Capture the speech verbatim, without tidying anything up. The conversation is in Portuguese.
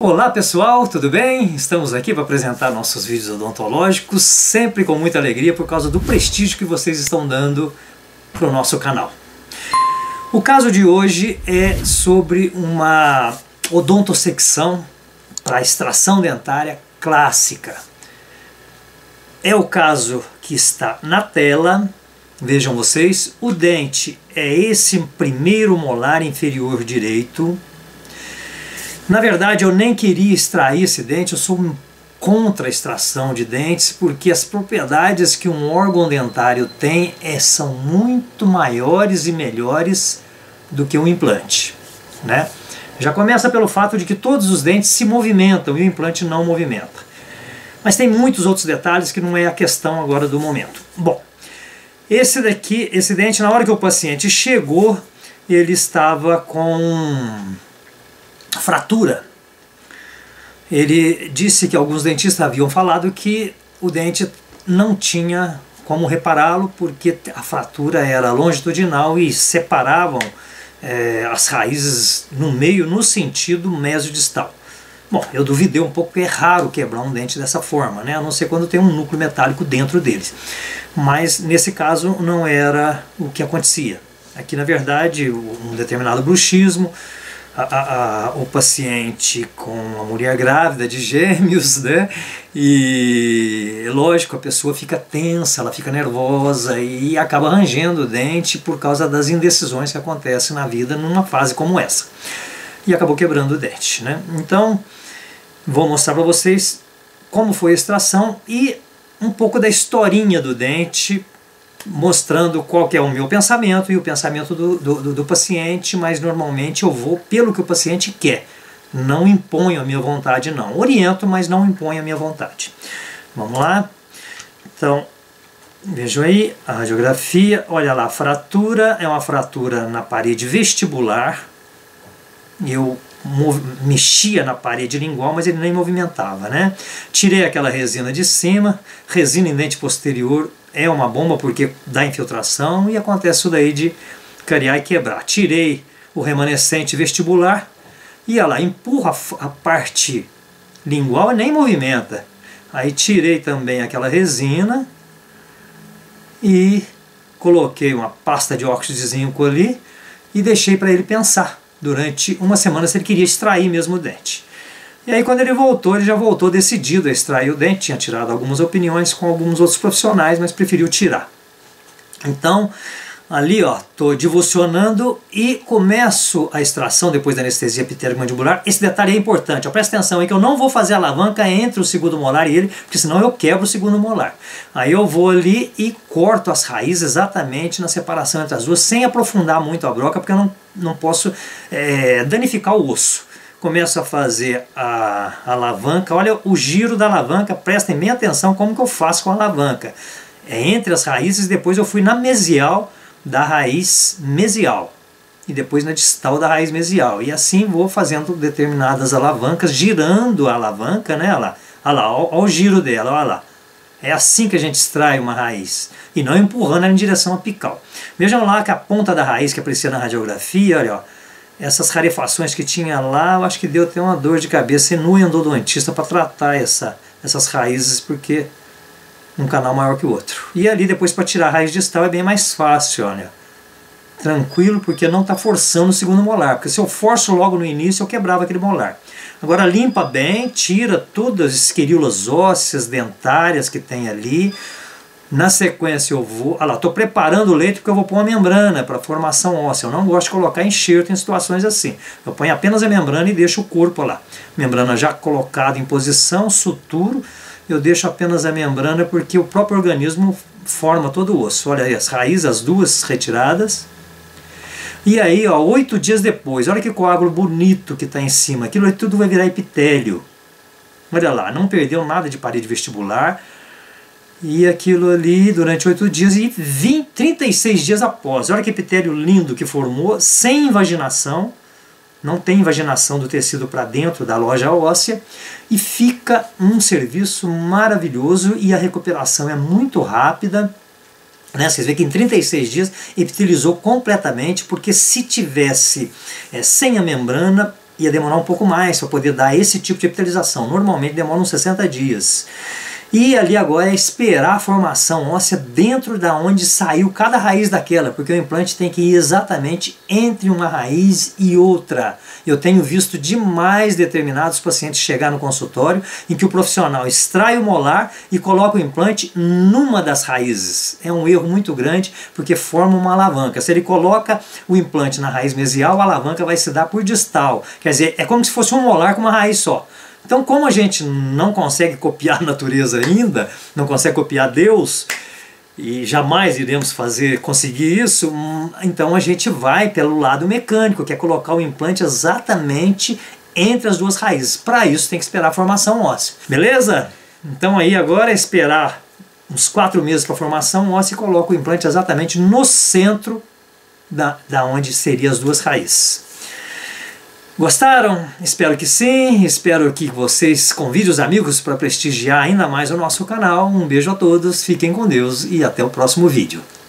Olá pessoal, tudo bem? Estamos aqui para apresentar nossos vídeos odontológicos, sempre com muita alegria por causa do prestígio que vocês estão dando para o nosso canal. O caso de hoje é sobre uma odontosecção para extração dentária clássica. É o caso que está na tela. Vejam vocês, o dente é esse primeiro molar inferior direito. Na verdade, eu nem queria extrair esse dente, eu sou contra a extração de dentes, porque as propriedades que um órgão dentário tem é, são muito maiores e melhores do que um implante, né? Já começa pelo fato de que todos os dentes se movimentam e o implante não movimenta. Mas tem muitos outros detalhes que não é a questão agora do momento. Bom, esse daqui, esse dente, na hora que o paciente chegou, ele estava com fratura. Ele disse que alguns dentistas haviam falado que o dente não tinha como repará-lo porque a fratura era longitudinal e separavam é, as raízes no meio, no sentido mesodistal. Bom, eu duvidei um pouco, porque é raro quebrar um dente dessa forma, né? A não ser quando tem um núcleo metálico dentro deles. Mas nesse caso não era o que acontecia. Aqui, na verdade, um determinado bruxismo, A, a, a, o paciente com a mulher grávida de gêmeos, né? E lógico, a pessoa fica tensa, ela fica nervosa e acaba rangendo o dente por causa das indecisões que acontecem na vida numa fase como essa. E acabou quebrando o dente, né? Então, vou mostrar para vocês como foi a extração e um pouco da historinha do dente, mostrando qual que é o meu pensamento e o pensamento do, do, do paciente, mas normalmente eu vou pelo que o paciente quer. Não imponho a minha vontade não. Oriento, mas não imponho a minha vontade. Vamos lá? Então, vejam aí a radiografia. Olha lá, a fratura é uma fratura na parede vestibular. Eu mexia na parede lingual, mas ele nem movimentava, né? Tirei aquela resina de cima. Resina em dente posterior é uma bomba porque dá infiltração e acontece isso daí de cariar e quebrar. Tirei o remanescente vestibular e olha lá, empurra a parte lingual e nem movimenta. Aí tirei também aquela resina e coloquei uma pasta de óxido de zinco ali e deixei para ele pensar durante uma semana se ele queria extrair mesmo o dente. E aí quando ele voltou, ele já voltou decidido a extrair o dente, tinha tirado algumas opiniões com alguns outros profissionais, mas preferiu tirar. Então, ali ó, estou divulsionando e começo a extração depois da anestesia epitélio-mandibular. Esse detalhe é importante, ó, presta atenção aí que eu não vou fazer a alavanca entre o segundo molar e ele, porque senão eu quebro o segundo molar. Aí eu vou ali e corto as raízes exatamente na separação entre as duas, sem aprofundar muito a broca, porque eu não, não posso é, danificar o osso. Começo a fazer a, a alavanca, olha o giro da alavanca, prestem bem atenção como que eu faço com a alavanca. É entre as raízes, depois eu fui na mesial da raiz mesial e depois na distal da raiz mesial. E assim vou fazendo determinadas alavancas, girando a alavanca, né? Olha lá, olha lá, olha, olha o giro dela, olha lá. É assim que a gente extrai uma raiz, e não empurrando ela em direção apical. Vejam lá que a ponta da raiz que aparecia na radiografia, olha, ó, essas rarefações que tinha lá, eu acho que deu até uma dor de cabeça no endodontista para tratar essa, essas raízes, porque um canal maior que o outro. E ali depois para tirar a raiz distal é bem mais fácil, olha. Tranquilo, porque não está forçando o segundo molar, porque se eu forço logo no início eu quebrava aquele molar. Agora limpa bem, tira todas as esqueríolas ósseas, dentárias que tem ali. Na sequência eu vou, olha lá, estou preparando o leite porque eu vou pôr uma membrana para formação óssea. Eu não gosto de colocar enxerto em situações assim. Eu ponho apenas a membrana e deixo o corpo lá. Membrana já colocada em posição, suturo. Eu deixo apenas a membrana porque o próprio organismo forma todo o osso. Olha aí as raízes, as duas retiradas. E aí, ó, oito dias depois, olha que coágulo bonito que está em cima. Aquilo aí tudo vai virar epitélio. Olha lá, não perdeu nada de parede vestibular. E aquilo ali durante oito dias e vinte, trinta e seis dias após. Olha que epitélio lindo que formou, sem invaginação. Não tem invaginação do tecido para dentro da loja óssea. E fica um serviço maravilhoso e a recuperação é muito rápida. Né? Vocês veem que em trinta e seis dias epitelizou completamente, porque se tivesse é, sem a membrana, ia demorar um pouco mais para poder dar esse tipo de epitelização. Normalmente demora uns sessenta dias. E ali agora é esperar a formação óssea dentro da onde saiu cada raiz daquela, porque o implante tem que ir exatamente entre uma raiz e outra. Eu tenho visto demais determinados pacientes chegar no consultório em que o profissional extrai o molar e coloca o implante numa das raízes. É um erro muito grande porque forma uma alavanca. Se ele coloca o implante na raiz mesial, a alavanca vai se dar por distal. Quer dizer, é como se fosse um molar com uma raiz só. Então, como a gente não consegue copiar a natureza ainda, não consegue copiar Deus, e jamais iremos fazer, conseguir isso, então a gente vai pelo lado mecânico, que é colocar o implante exatamente entre as duas raízes. Para isso tem que esperar a formação óssea. Beleza? Então aí agora é esperar uns quatro meses para a formação óssea e coloca o implante exatamente no centro da, da onde seriam as duas raízes. Gostaram? Espero que sim, espero que vocês convidem os amigos para prestigiar ainda mais o nosso canal. Um beijo a todos, fiquem com Deus e até o próximo vídeo.